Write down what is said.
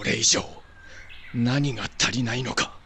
それ以上何が足りないのか。